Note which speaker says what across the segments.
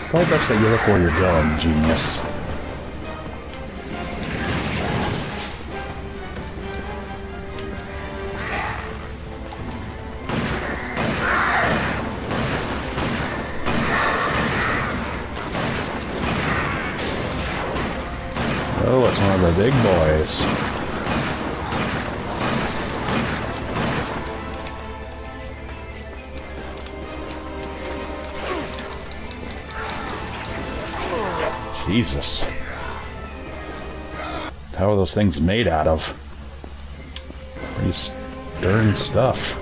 Speaker 1: Probably best that you look where you're going, genius. Oh, it's one of the big boys. Jesus. How are those things made out of? Pretty stern stuff.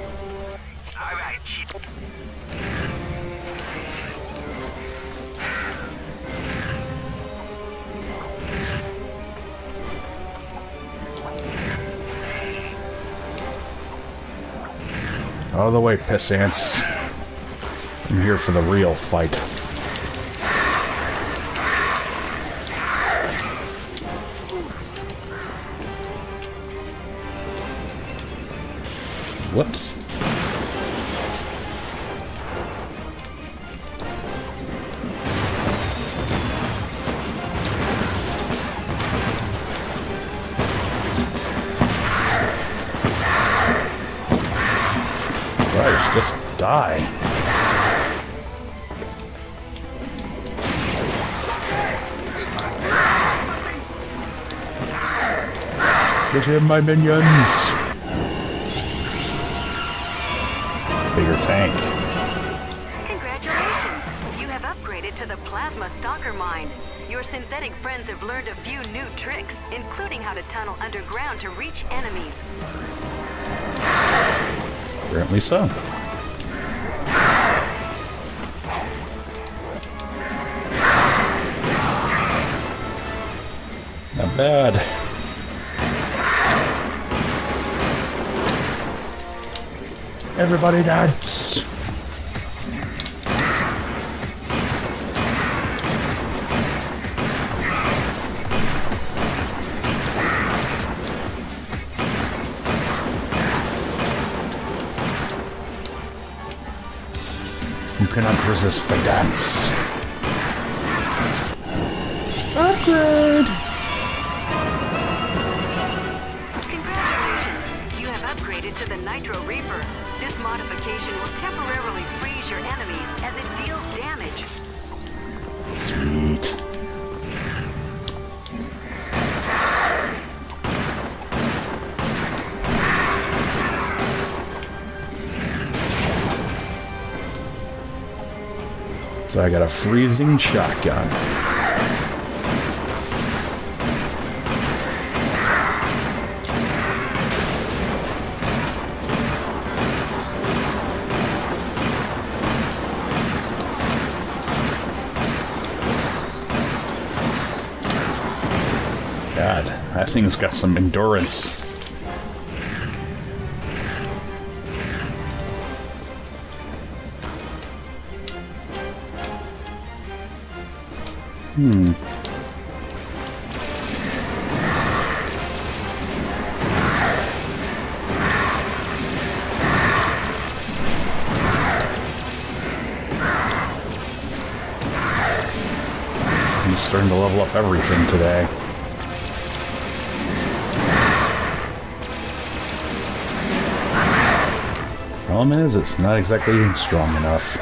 Speaker 1: Out of the way, pissants. I'm here for the real fight. Whoops. Christ, just die. Get him, my minions! Bigger tank.
Speaker 2: Congratulations! You have upgraded to the Plasma Stalker Mine. Your synthetic friends have learned a few new tricks, including how to tunnel underground to reach enemies.
Speaker 1: Apparently so. Not bad. Everybody dance! You cannot resist the dance. Upgrade!
Speaker 2: Congratulations! You have upgraded to the Nitro Reaper. This modification will temporarily freeze your enemies as it deals damage.
Speaker 1: Sweet. So I got a freezing shotgun. God, that thing's got some endurance. He's starting to level up everything today. Problem is, it's not exactly strong enough.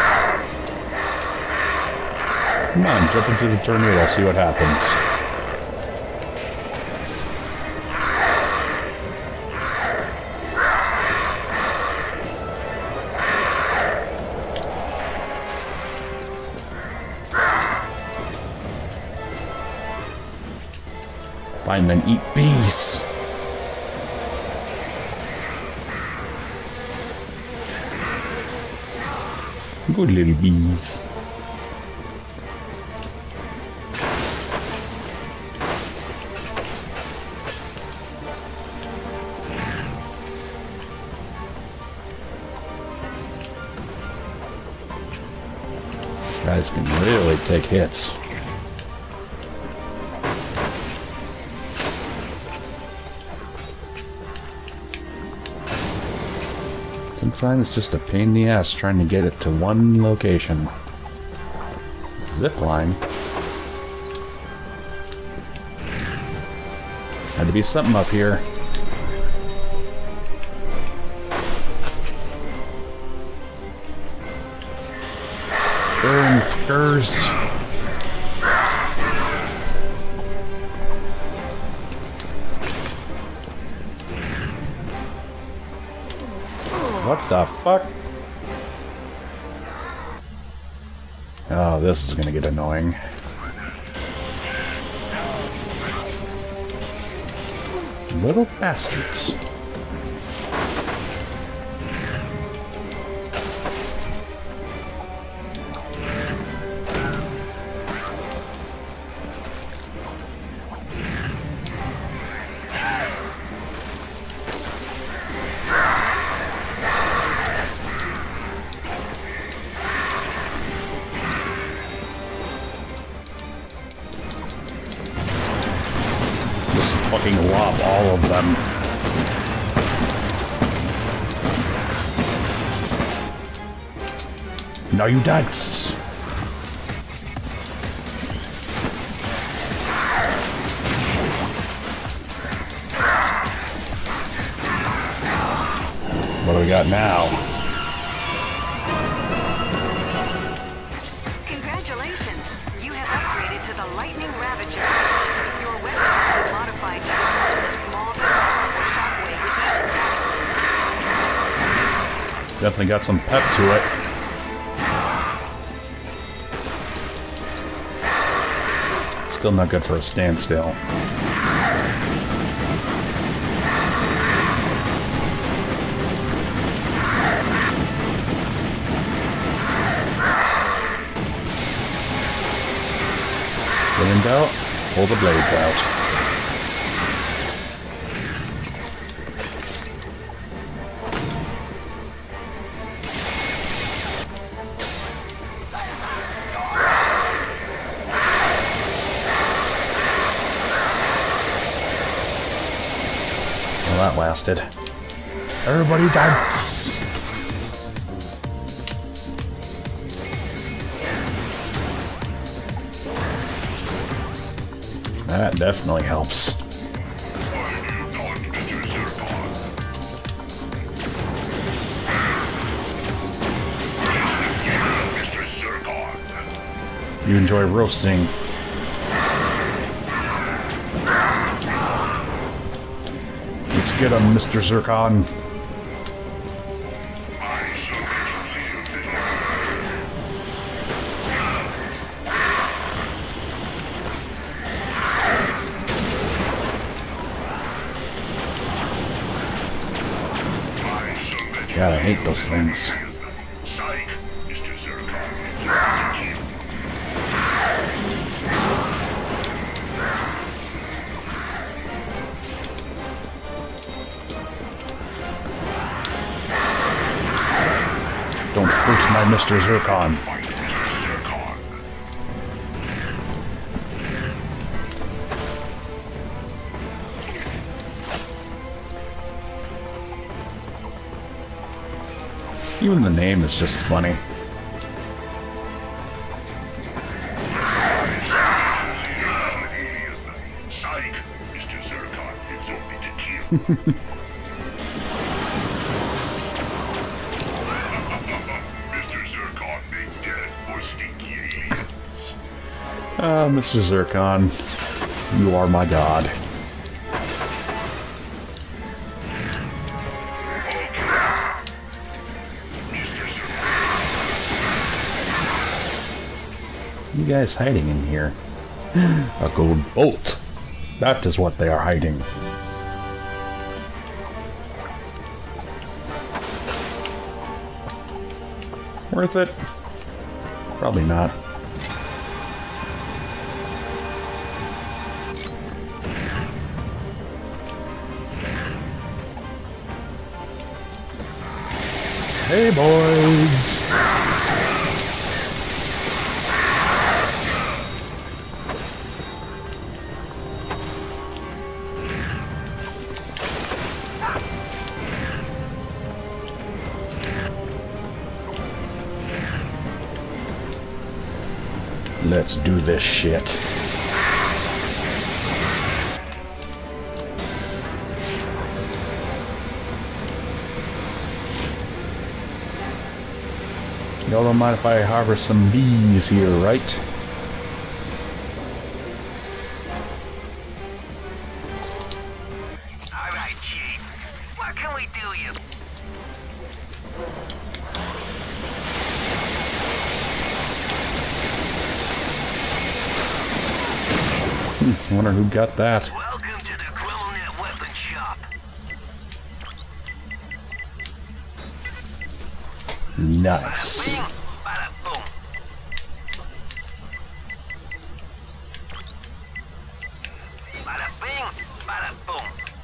Speaker 1: Come on, jump into the tornado, see what happens. Find and eat bees. Good little bees. These guys can really take hits. Sometimes it's just a pain in the ass trying to get it to one location. Zip line. Had to be something up here. Burn fuckers. What the fuck? Oh, this is gonna get annoying. Little bastards. Just fucking lob all of them. Now you dance! What do we got now?
Speaker 2: Congratulations! You have upgraded to the Lightning Ravager. Your weapon has been modified to disperse a small but powerful shockwave with each attack.
Speaker 1: Definitely got some pep to it. Still not good for a standstill. Wind out, pull the blades out. Well, that lasted. Everybody dance! That definitely helps. You enjoy roasting. Let's get him, Mr. Zircon. God, I hate those things. Don't hurt my Mr. Zircon. Even the name is just funny. Mr. Zircon, you are my god. You guys hiding in here? A gold bolt. That is what they are hiding. Worth it? Probably not. Hey, boys! Let's do this shit. Y'all don't mind if I harvest some bees here, right?
Speaker 3: Alright, Chief. What can we do you?
Speaker 1: I wonder who got that.
Speaker 3: Welcome to the Grillnet Weapon Shop.
Speaker 1: Nice.
Speaker 3: Bing, bada boom. Bada bing, bada boom.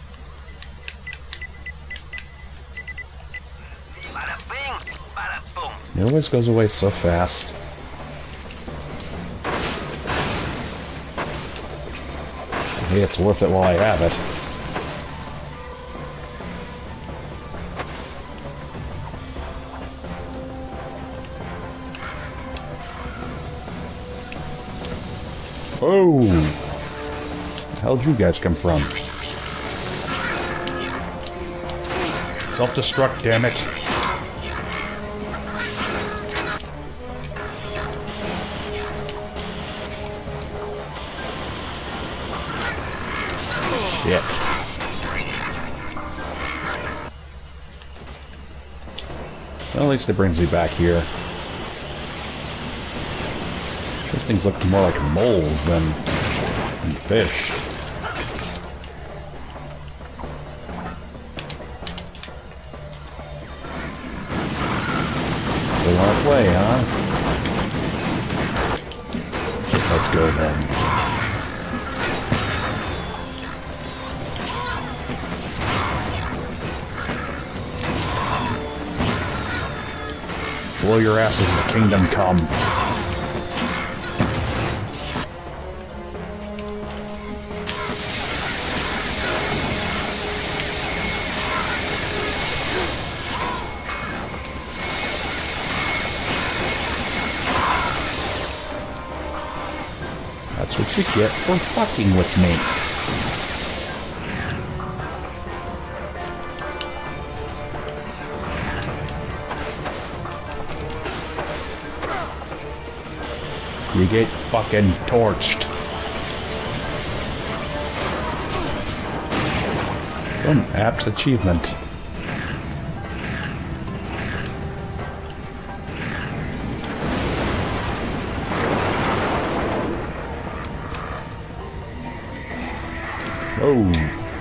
Speaker 3: Bada bing, bada boom.
Speaker 1: It always goes away so fast. Hey, it's worth it while I have it. Oh! Where the hell did you guys come from? Self-destruct, damn it. Shit. Well, at least it brings me back here. These things look more like moles than fish. So you wanna play, huh? Let's go then. Blow your asses to kingdom come. That's what you get for fucking with me. You get fucking torched. An apt achievement. Oh.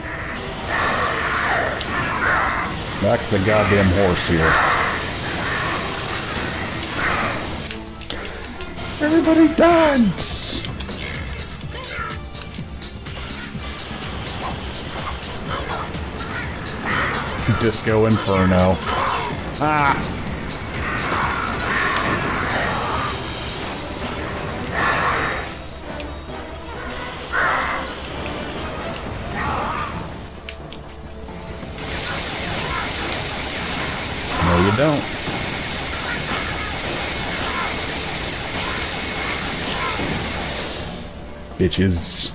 Speaker 1: Back to the goddamn horse here. Everybody dance! Disco Inferno. Ah! No, you don't. Bitches.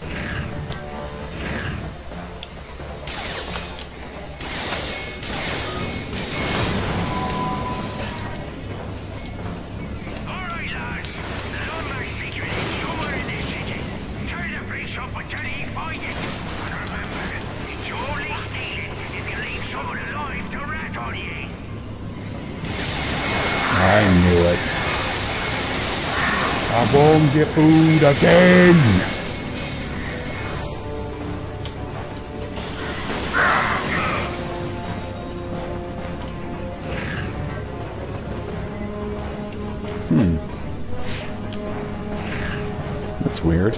Speaker 3: Alright, lads. The London secret is somewhere in this city. Tear the place up until you find it. And remember, it's only stealing if you leave someone alive to rat on you.
Speaker 1: I knew it. I won't get food again! That's weird.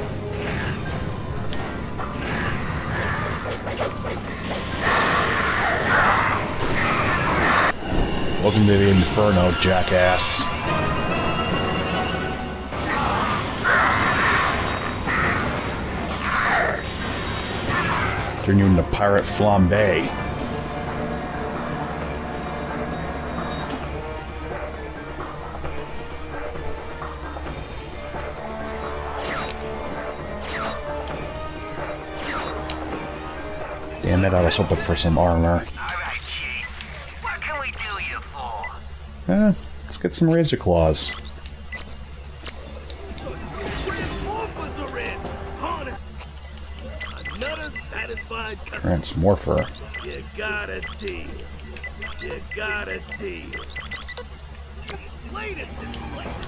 Speaker 1: Welcome to the Inferno, jackass. Turn you into pirate flambe. Damn it, I was hoping for some armor.
Speaker 3: Alright, Chief. What can we do you for?
Speaker 1: Let's get some razor claws.
Speaker 4: Another satisfied customer.
Speaker 1: And some more fur.
Speaker 4: You got a deal. You got a deal. Latest in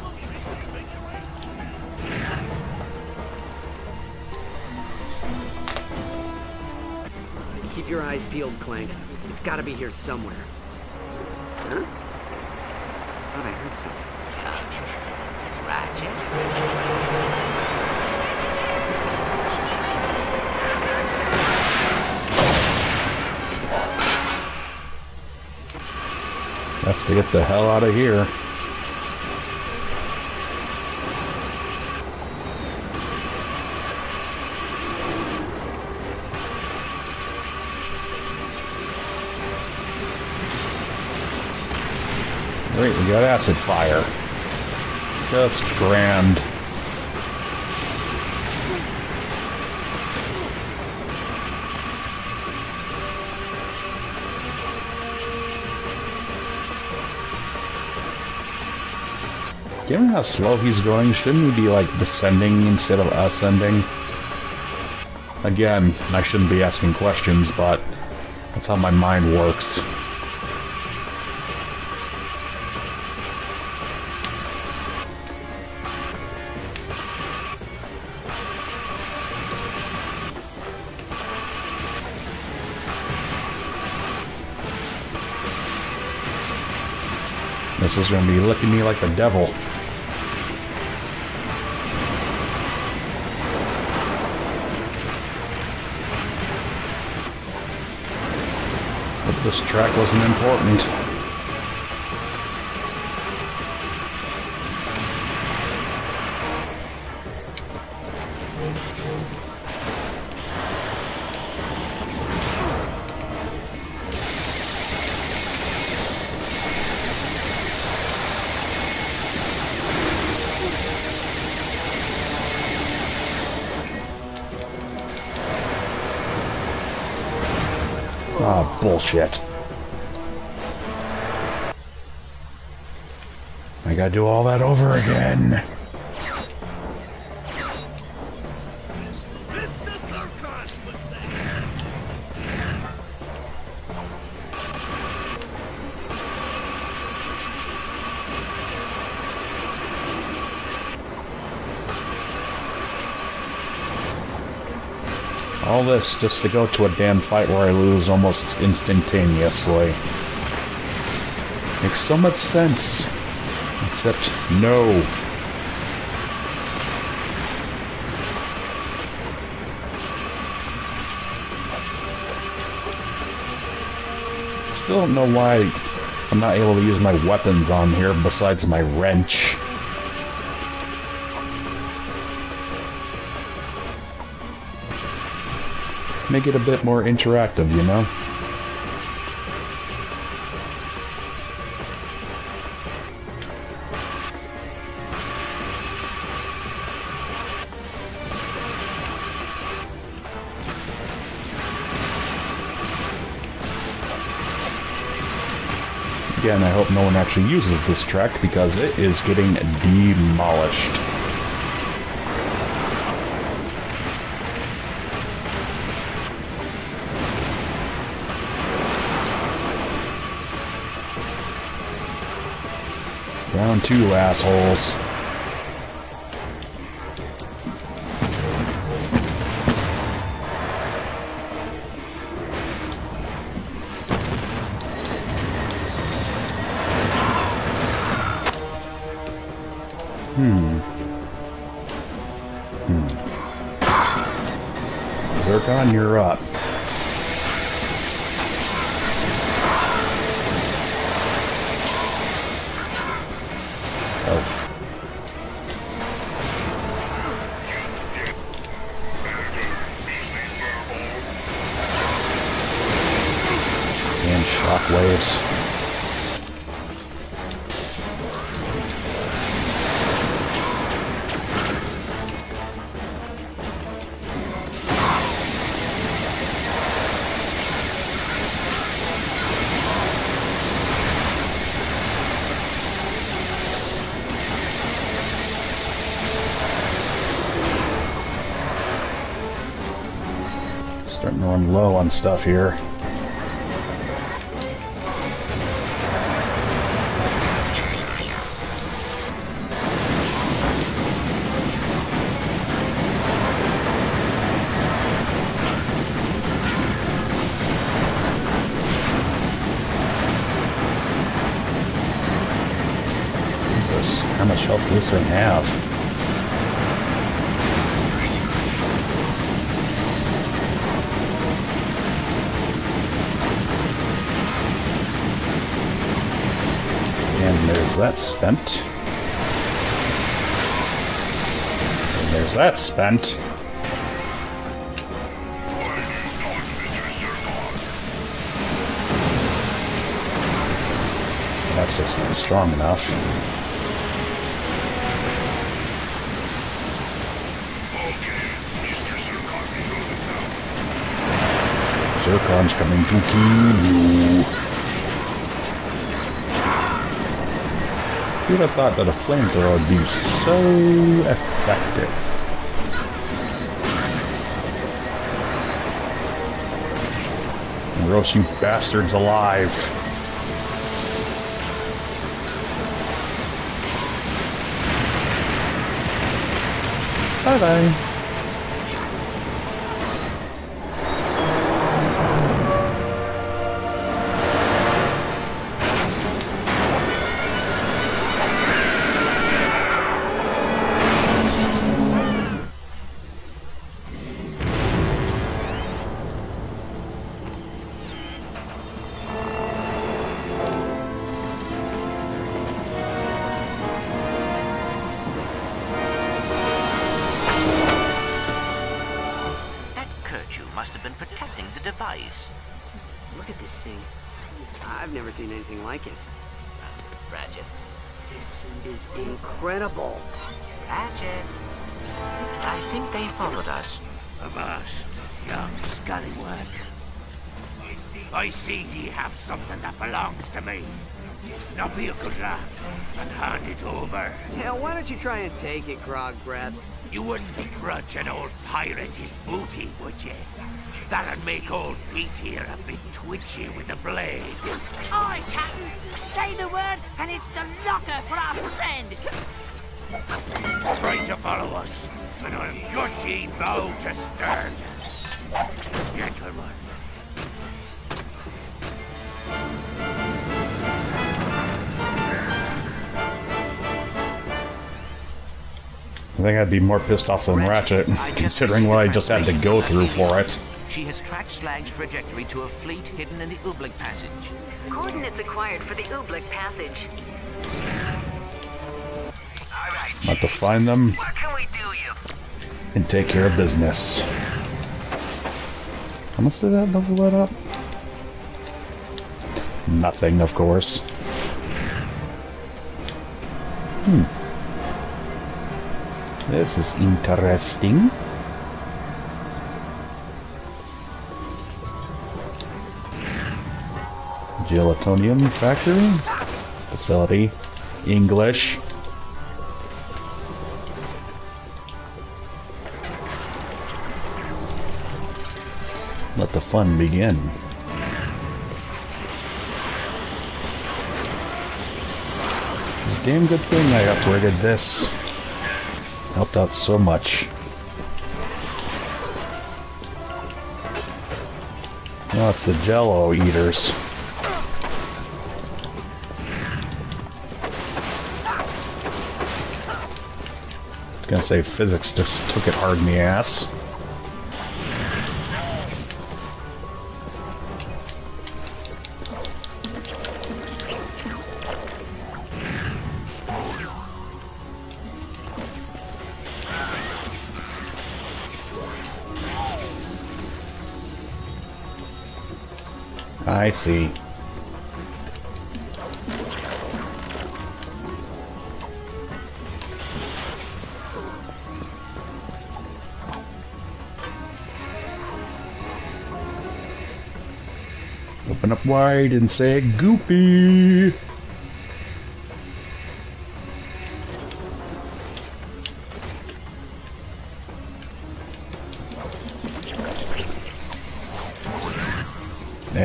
Speaker 5: Keep your eyes peeled, Clank. It's gotta be here somewhere. Huh? Thought I heard something.
Speaker 3: Ratchet.
Speaker 1: Best to get the hell out of here. Great, we got acid fire. Just grand. Given how slow he's going, shouldn't he be like descending instead of ascending? Again, I shouldn't be asking questions, but that's how my mind works. This is going to be licking me like the devil. But this track wasn't important. Ah, bullshit. I gotta do all that over again. All this just to go to a damn fight where I lose almost instantaneously. Makes so much sense. Except, no. Still don't know why I'm not able to use my weapons on here besides my wrench. Make it a bit more interactive, you know? Again, I hope no one actually uses this track because it is getting demolished. Round two, assholes. Zircon, you're up. Shockwaves. Starting to run low on stuff here.
Speaker 2: How much health does this thing have? And there's that spent. And there's that spent. That's just not strong enough. Zircon's coming to kill you. Who'd have thought that a flamethrower would be so effective? And roast you bastards alive. Bye-bye.
Speaker 3: Must have been protecting the device.
Speaker 5: Look at this thing. I've never seen anything like it.
Speaker 3: Ratchet.
Speaker 5: This is incredible.
Speaker 3: Ratchet. I think they followed us.
Speaker 4: Avast, young scallywag. I see ye have something that belongs to me. Now be a good lad and hand it over.
Speaker 5: Yeah, why don't you try and take it, Grog Breath?
Speaker 4: You wouldn't begrudge an old pirate his booty, would ye? That'd make old Pete here a bit twitchy with the blade.
Speaker 6: Aye, Captain. Say the word, and it's the locker for our friend.
Speaker 4: Try to follow us, and I'll gut ye bow to stern. Gentlemen.
Speaker 1: I think I'd be more pissed off than Ratchet, considering what I just had to go through for it.
Speaker 3: She has tracked Slag's trajectory to a fleet hidden in the Oobleck Passage.
Speaker 2: Coordinates acquired for the Oobleck Passage.
Speaker 1: Not to find them
Speaker 3: What can we do, you?
Speaker 1: and take care of business. How much did that level it up? Nothing, of course. This is interesting. Gelatonium factory? Facility. English. Let the fun begin. It's a damn good thing I upgraded this. Helped out so much. Oh, it's the Jello eaters. I was gonna say physics just took it hard in the ass. I see. Open up wide and say goopy.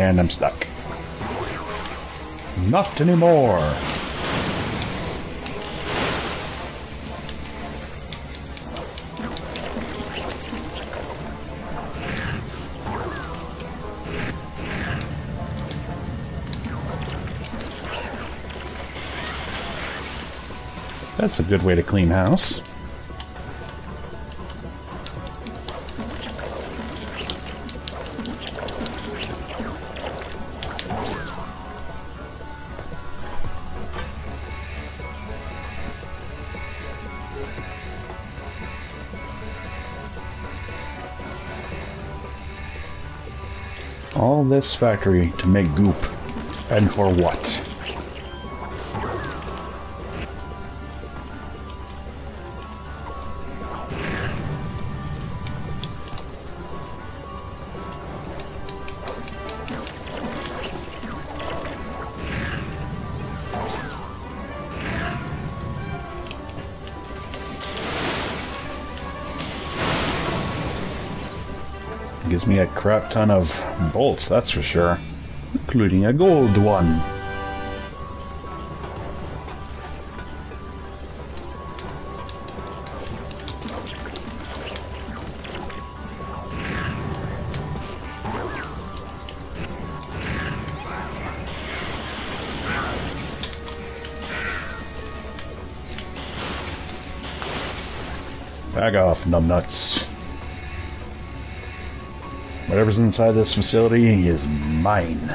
Speaker 1: And I'm stuck. Not anymore. That's a good way to clean house. All this factory to make goop. And for what? Gives me a crap ton of bolts, that's for sure. Including a gold one. Bag off, numbnuts. Whatever's inside this facility is mine.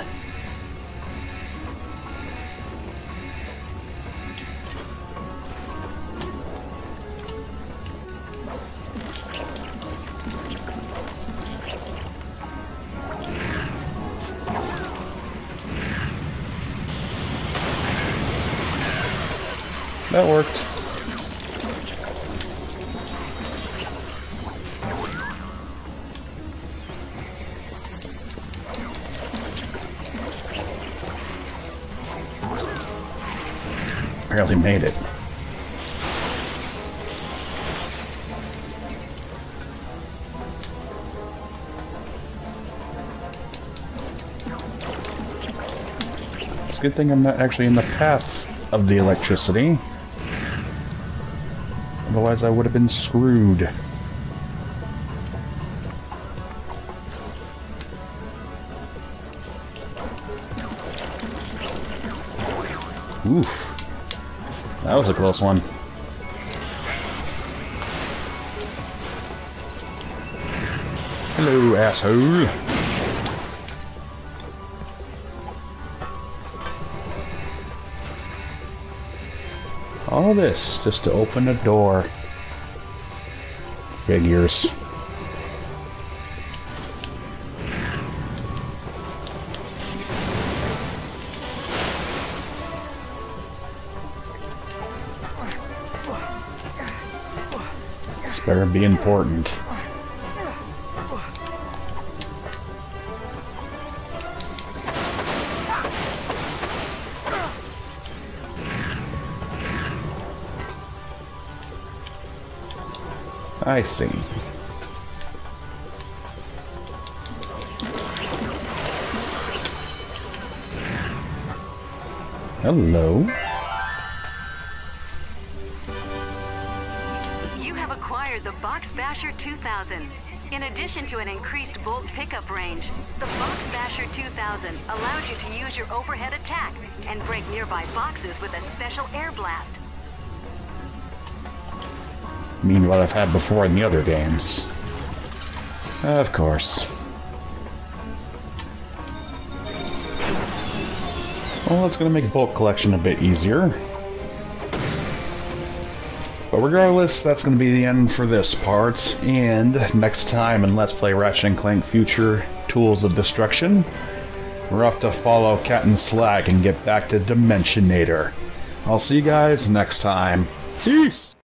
Speaker 1: That worked. Barely made it. It's a good thing I'm not actually in the path of the electricity. Otherwise I would have been screwed. Oof. That was a close one. Hello, asshole. All this just to open a door. Figures. This better be important. I see. Hello.
Speaker 2: You have acquired the Box Basher 2000. In addition to an increased bolt pickup range, the Box Basher 2000 allows you to use your overhead attack and break nearby boxes with a special air blast.
Speaker 1: Mean what I've had before in the other games. Of course. Well, that's going to make bulk collection a bit easier. But regardless, that's going to be the end for this part. And next time in Let's Play Ratchet and Clank Future Tools of Destruction, we're off to follow Captain Slack and get back to Dimensionator. I'll see you guys next time. Peace!